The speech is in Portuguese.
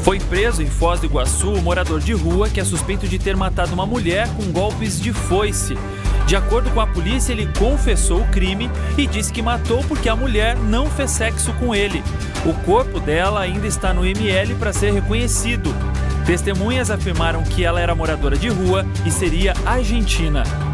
Foi preso em Foz do Iguaçu o morador de rua que é suspeito de ter matado uma mulher com golpes de foice. De acordo com a polícia, ele confessou o crime e disse que matou porque a mulher não fez sexo com ele. O corpo dela ainda está no IML para ser reconhecido. Testemunhas afirmaram que ela era moradora de rua e seria argentina.